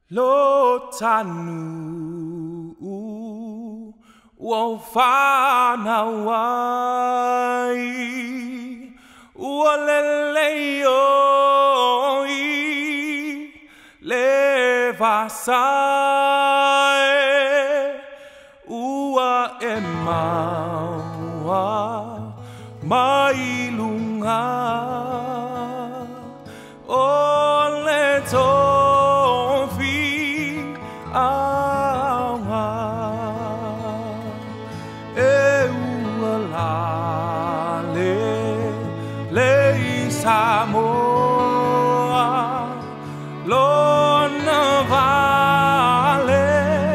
Lo tanu wo whana wai ua lele oi le vasai ua e maua mai lunga o le tofi awa e ua lale le Samoa lona vale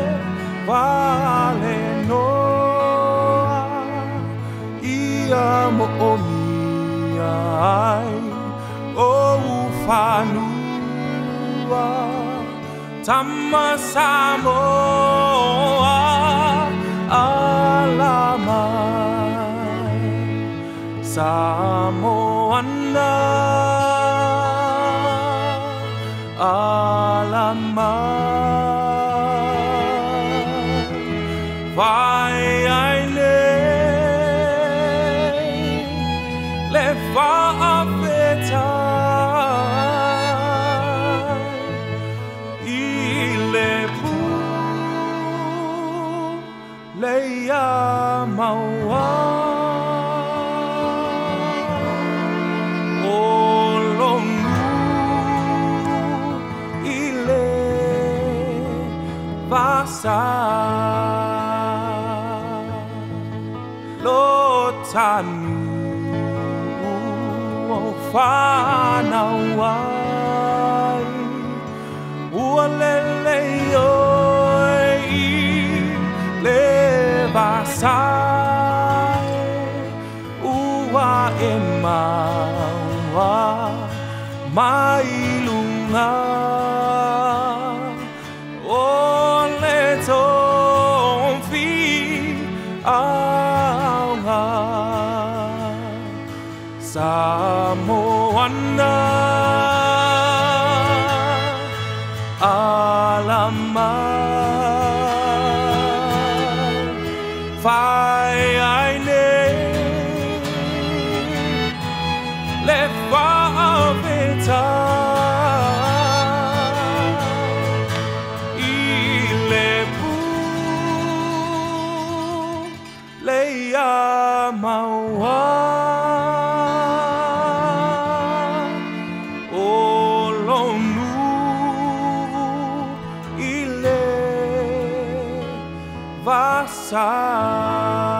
vale noa ia mo o miai o ufanua tama Samoa alamai Samoana alamai vai ai nei le whaawetai i le pu le ia maua o longu i le vasa lo tanu o whana wai ua lele oi le vasai ua e maua mai lunga o le tofi aunga Samoana alamai vai ai nei le whaawetai i le pu le ia maua o lonu i le vasai